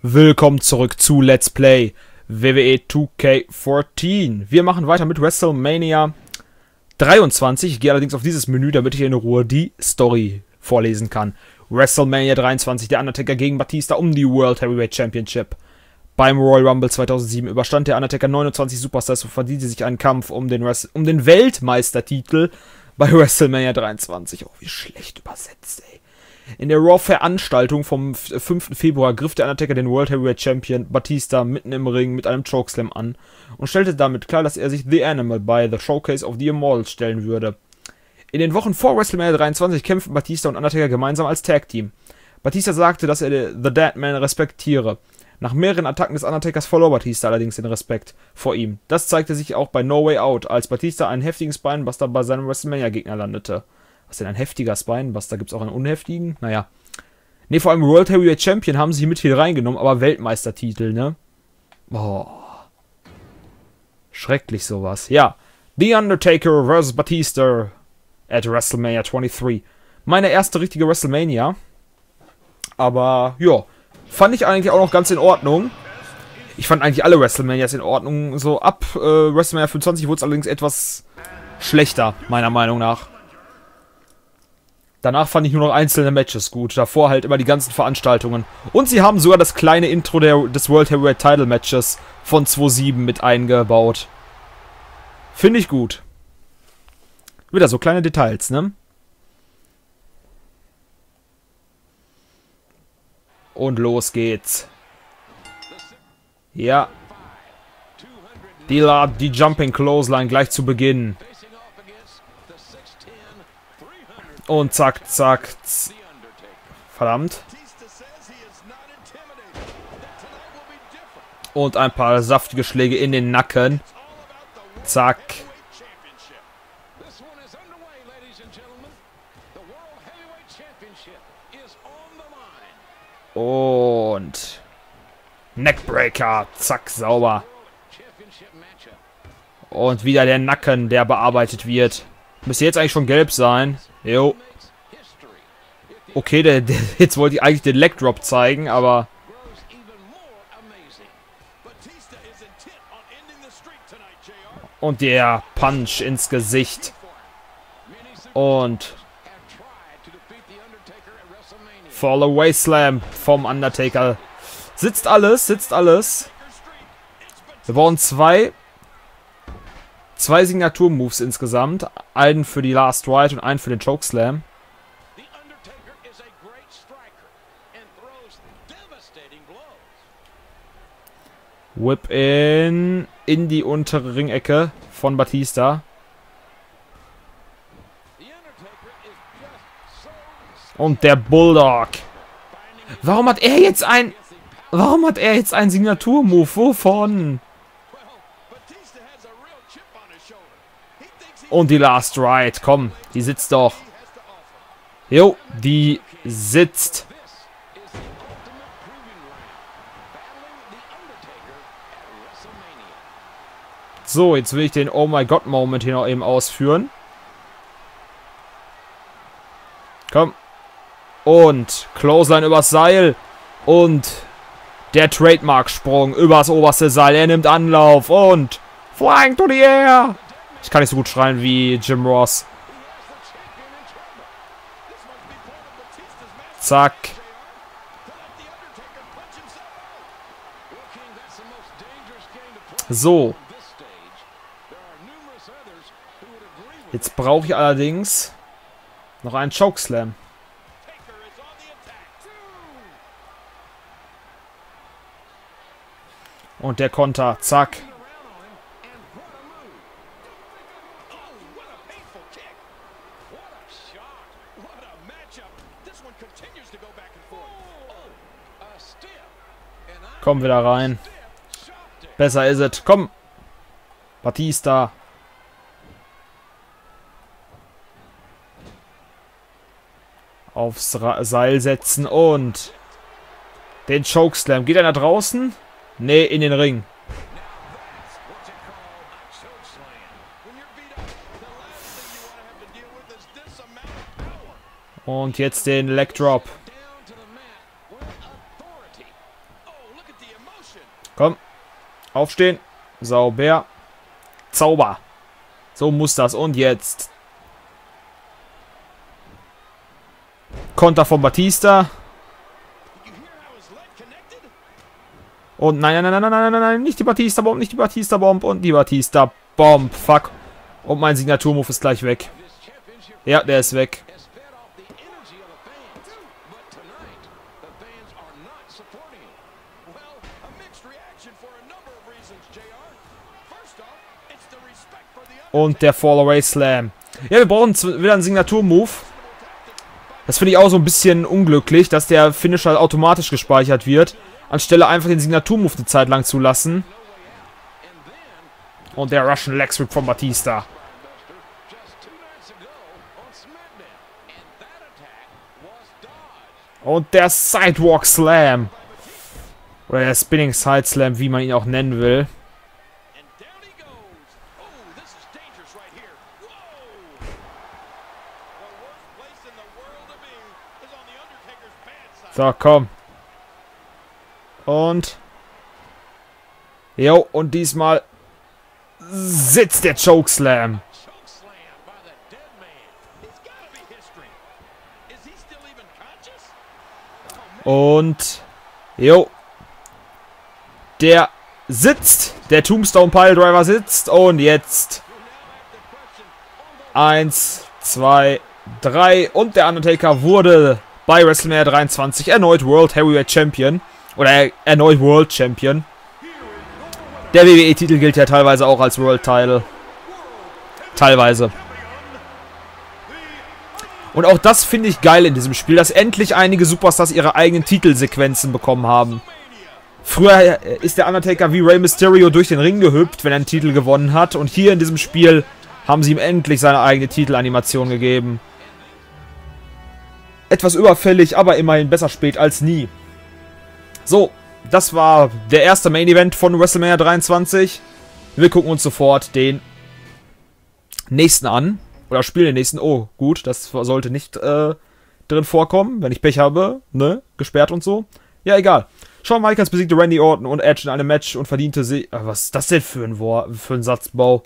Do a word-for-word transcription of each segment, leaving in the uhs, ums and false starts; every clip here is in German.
Willkommen zurück zu Let's Play W W E zwei K vierzehn. Wir machen weiter mit WrestleMania dreiundzwanzig. Ich gehe allerdings auf dieses Menü, damit ich in Ruhe die Story vorlesen kann. WrestleMania dreiundzwanzig, der Undertaker gegen Batista um die World Heavyweight Championship. Beim Royal Rumble zweitausendsieben überstand der Undertaker neunundzwanzig Superstars und verdiente sich einen Kampf um den, Wres um den Weltmeistertitel bei WrestleMania dreiundzwanzig. Oh, wie schlecht übersetzt, ey. In der Raw-Veranstaltung vom fünften Februar griff der Undertaker den World Heavyweight Champion Batista mitten im Ring mit einem Chokeslam an und stellte damit klar, dass er sich The Animal bei The Showcase of the Immortals stellen würde. In den Wochen vor WrestleMania dreiundzwanzig kämpften Batista und Undertaker gemeinsam als Tag-Team. Batista sagte, dass er The Deadman respektiere. Nach mehreren Attacken des Undertakers verlor Batista allerdings den Respekt vor ihm. Das zeigte sich auch bei No Way Out, als Batista einen heftigen Spinebuster bei seinem WrestleMania-Gegner landete. Was ist denn ein heftiger Spinebuster? Gibt es auch einen unheftigen? Naja. Ne, vor allem World Heavyweight Champion haben sie mit hier reingenommen, aber Weltmeistertitel, ne? Boah. Schrecklich sowas. Ja. The Undertaker versus Batista at WrestleMania dreiundzwanzig. Meine erste richtige WrestleMania. Aber, ja. Fand ich eigentlich auch noch ganz in Ordnung. Ich fand eigentlich alle WrestleManias in Ordnung. So ab äh, WrestleMania fünfundzwanzig wurde es allerdings etwas schlechter, meiner Meinung nach. Danach fand ich nur noch einzelne Matches gut. Davor halt immer die ganzen Veranstaltungen. Und sie haben sogar das kleine Intro der, des World Heavyweight Title Matches von zweitausendsieben mit eingebaut. Finde ich gut. Wieder so kleine Details, ne? Und los geht's. Ja. Die, die Jumping Clothesline gleich zu Beginn. Und zack, zack. Z Verdammt. Und ein paar saftige Schläge in den Nacken. Zack. Und Neckbreaker. Zack, sauber. Und wieder der Nacken, der bearbeitet wird. Müsste jetzt eigentlich schon gelb sein. Jo. Okay, der, der, jetzt wollte ich eigentlich den Leg Drop zeigen, aber... Und der Punch ins Gesicht. Und... Fall Away Slam vom Undertaker. Sitzt alles, sitzt alles. Wir brauchen zwei... Zwei Signatur-Moves insgesamt. Einen für die Last Ride und einen für den Chokeslam. Whip in in die untere Ringecke von Batista. Und der Bulldog. Warum hat er jetzt ein... Warum hat er jetzt einen Signatur-Move? Wovon? Und die Last Ride. Komm, die sitzt doch. Jo, die sitzt. So, jetzt will ich den Oh my God Moment hier noch eben ausführen. Komm. Und Clothesline übers Seil. Und der Trademark-Sprung übers oberste Seil. Er nimmt Anlauf und Flying to the Air. Ich kann nicht so gut schreien wie Jim Ross. Zack. So. Jetzt brauche ich allerdings noch einen Chokeslam. Und der Konter. Zack. Komm wieder rein. Besser ist es. Komm. Batista. Aufs Ra Seil setzen und den Chokeslam. Geht er nach draußen? Nee, in den Ring. Und jetzt den Leg Drop. Komm. Aufstehen. Sauber. Zauber. So muss das. Und jetzt. Konter von Batista. Und nein, nein, nein, nein, nein, nein, nein, nicht die Batista-Bomb, nicht die Batista-Bomb und die Batista-Bomb. Fuck. Und mein Signaturmove ist gleich weg. Ja, der ist weg. Und der Fall-Away Slam. Ja, wir brauchen wieder einen Signaturmove. Das finde ich auch so ein bisschen unglücklich, dass der Finisher automatisch gespeichert wird. Anstelle einfach den Signaturmove eine Zeit lang zu lassen. Und der Russian Leg Sweep von Batista. Und der Sidewalk Slam. Oder der Spinning Side Slam, wie man ihn auch nennen will. So, komm. Und. Jo, und diesmal sitzt der Chokeslam. Und. Jo. Der sitzt. Der Tombstone Piledriver sitzt. Und jetzt. Eins, zwei, drei. Und der Undertaker wurde bei WrestleMania dreiundzwanzig erneut World Heavyweight Champion. Oder erneut World Champion. Der W W E-Titel gilt ja teilweise auch als World Title. Teilweise. Und auch das finde ich geil in diesem Spiel, dass endlich einige Superstars ihre eigenen Titelsequenzen bekommen haben. Früher ist der Undertaker wie Rey Mysterio durch den Ring gehüpft, wenn er einen Titel gewonnen hat. Und hier in diesem Spiel haben sie ihm endlich seine eigene Titelanimation gegeben. Etwas überfällig, aber immerhin besser spät als nie. So, das war der erste Main Event von WrestleMania dreiundzwanzig. Wir gucken uns sofort den nächsten an. Oder spielen den nächsten. Oh, gut, das sollte nicht äh, drin vorkommen. Wenn ich Pech habe, ne? Gesperrt und so. Ja, egal. Shawn Michaels besiegte Randy Orton und Edge in einem Match und verdiente sie... Was ist das denn für ein, Wort, für ein Satzbau?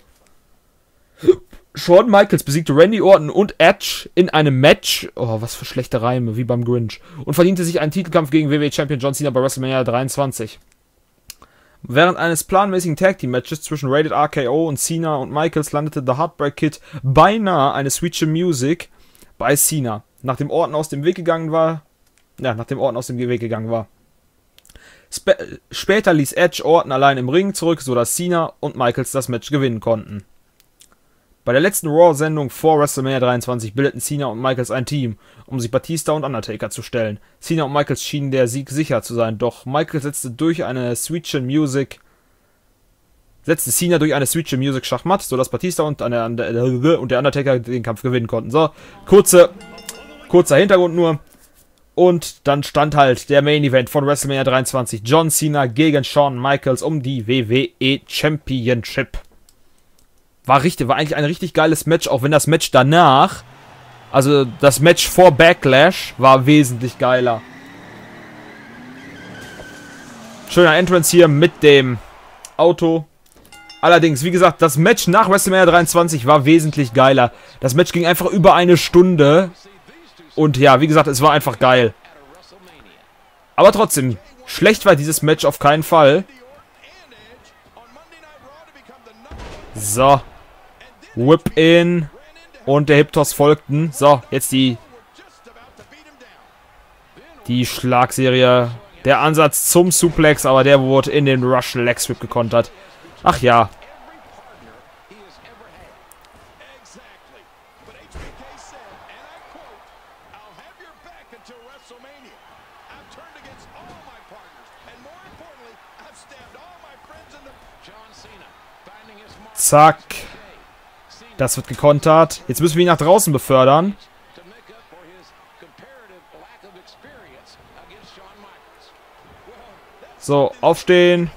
Shawn Michaels besiegte Randy Orton und Edge in einem Match. Oh, was für schlechte Reime, wie beim Grinch. Und verdiente sich einen Titelkampf gegen W W E-Champion John Cena bei WrestleMania dreiundzwanzig. Während eines planmäßigen Tag-Team-Matches zwischen Rated R K O und Cena und Michaels landete The Heartbreak Kid beinahe eine Switch Music bei Cena. Nachdem Orton aus dem Weg gegangen war. Ja, nachdem Orton aus dem Weg gegangen war. Sp später ließ Edge Orton allein im Ring zurück, sodass Cena und Michaels das Match gewinnen konnten. Bei der letzten Raw-Sendung vor WrestleMania dreiundzwanzig bildeten Cena und Michaels ein Team, um sich Batista und Undertaker zu stellen. Cena und Michaels schienen der Sieg sicher zu sein, doch Michaels setzte durch eine Switch Music setzte Cena durch eine Switch Music Schachmatt, sodass Batista und der, und der Undertaker den Kampf gewinnen konnten. So, kurze, kurzer Hintergrund nur. Und dann stand halt der Main Event von WrestleMania dreiundzwanzig. John Cena gegen Shawn Michaels um die W W E Championship. War richtig, war eigentlich ein richtig geiles Match, auch wenn das Match danach, also das Match vor Backlash, war wesentlich geiler. Schöner Entrance hier mit dem Auto. Allerdings, wie gesagt, das Match nach WrestleMania dreiundzwanzig war wesentlich geiler. Das Match ging einfach über eine Stunde. Und ja, wie gesagt, es war einfach geil. Aber trotzdem, schlecht war dieses Match auf keinen Fall. So. Whip in. Und der Hip-Toss folgten. So, jetzt die die Schlagserie. Der Ansatz zum Suplex, aber der wurde in den Russian Leg Sweep gekontert. Ach ja. Zack. Das wird gekontert. Jetzt müssen wir ihn nach draußen befördern. So, aufstehen.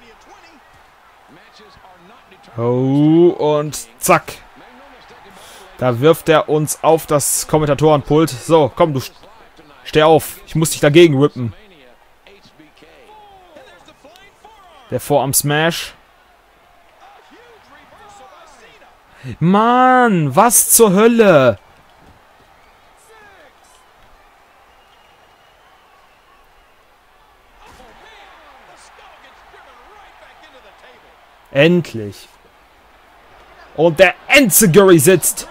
Oh, und zack. Da wirft er uns auf das Kommentatorenpult. So, komm, du steh auf. Ich muss dich dagegen rippen. Der Vorarm Smash. Mann, was zur Hölle? Endlich. Und der Enziguri sitzt.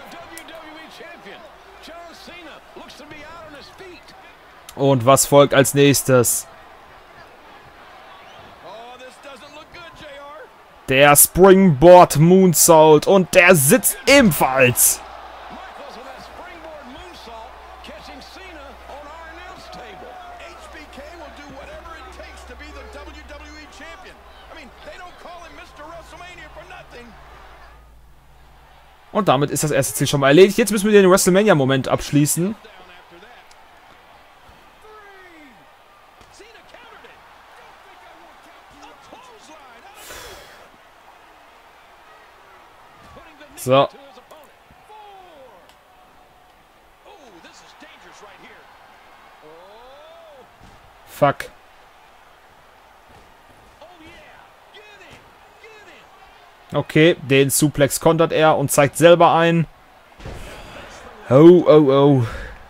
Und was folgt als nächstes? Der Springboard Moonsault. Und der sitzt ebenfalls. Und damit ist das erste Ziel schon mal erledigt. Jetzt müssen wir den WrestleMania-Moment abschließen. So. Fuck. Okay, den Suplex kontert er und zeigt selber ein. Oh, oh, oh.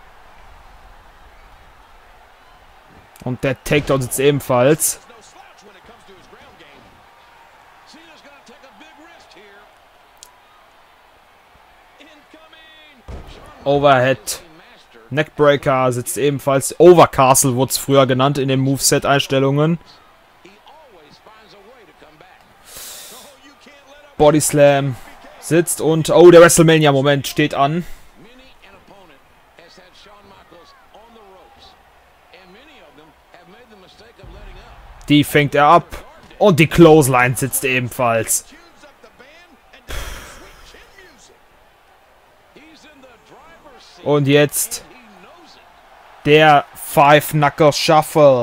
Und der Takedown sitzt ebenfalls. Overhead. Neckbreaker sitzt ebenfalls. Overcastle wurde es früher genannt in den Moveset-Einstellungen. Body Slam sitzt und... Oh, der WrestleMania-Moment steht an. Die fängt er ab. Und die Clothesline sitzt ebenfalls. Und jetzt der Five Knuckle Shuffle.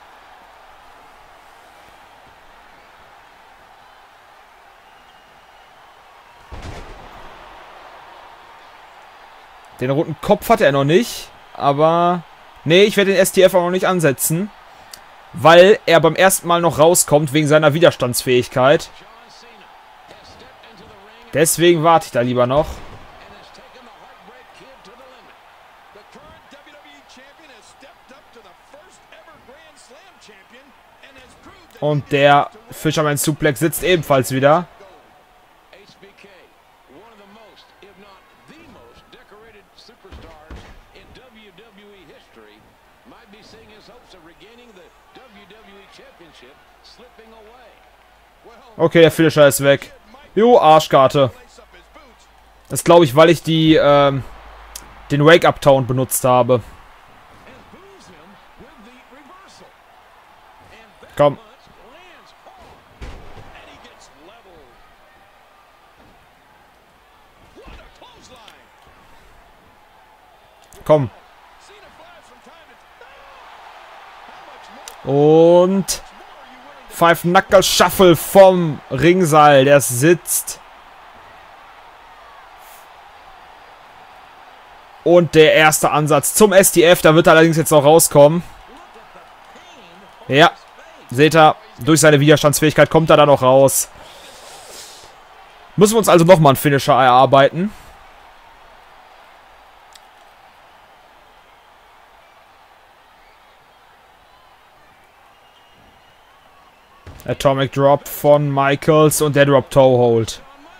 Den roten Kopf hat er noch nicht, aber... Nee, ich werde den S T F auch noch nicht ansetzen, weil er beim ersten Mal noch rauskommt wegen seiner Widerstandsfähigkeit. Deswegen warte ich da lieber noch. Und der Fisherman Suplex sitzt ebenfalls wieder. Okay, der Finisher ist weg. Jo, Arschkarte. Das glaube ich, weil ich die, ähm, den Wake-Up-Town benutzt habe. Komm. Komm. Und Five Knuckle Shuffle vom Ringseil. Der sitzt. Und der erste Ansatz zum S T F. Da wird er allerdings jetzt noch rauskommen. Ja. Seht ihr, durch seine Widerstandsfähigkeit kommt er da noch raus. Müssen wir uns also nochmal einen Finisher erarbeiten. Atomic Drop von Michaels und der Drop Toe Hold.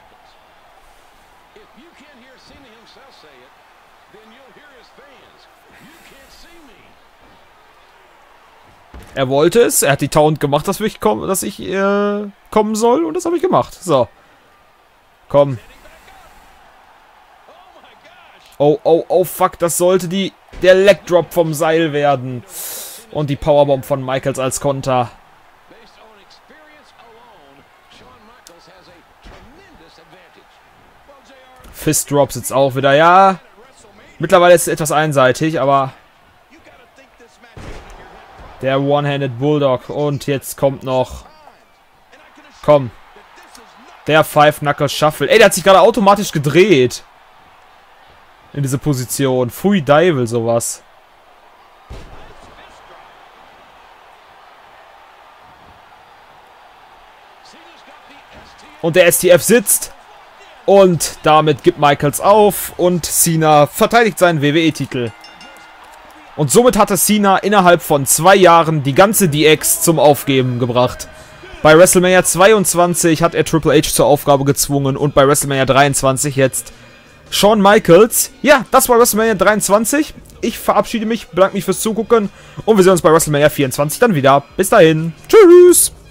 Er wollte es, er hat die Taunt gemacht, dass ich, komm, dass ich äh, kommen soll und das habe ich gemacht. So. Komm. Oh, oh, oh, fuck, das sollte die der Leg Drop vom Seil werden. Und die Powerbomb von Michaels als Konter. Fist Drop sitzt auch wieder. Ja, mittlerweile ist es etwas einseitig, aber der One-Handed Bulldog. Und jetzt kommt noch... Komm. Der Five Knuckle Shuffle. Ey, der hat sich gerade automatisch gedreht. in diese Position. Pfui Deivel, sowas. Und der S T F sitzt. Und damit gibt Michaels auf. Und Cena verteidigt seinen W W E-Titel. Und somit hatte Cena innerhalb von zwei Jahren die ganze D X zum Aufgeben gebracht. Bei WrestleMania zweiundzwanzig hat er Triple H zur Aufgabe gezwungen. Und bei WrestleMania dreiundzwanzig jetzt Shawn Michaels. Ja, das war WrestleMania dreiundzwanzig. Ich verabschiede mich, bedanke mich fürs Zugucken. Und wir sehen uns bei WrestleMania vierundzwanzig dann wieder. Bis dahin. Tschüss.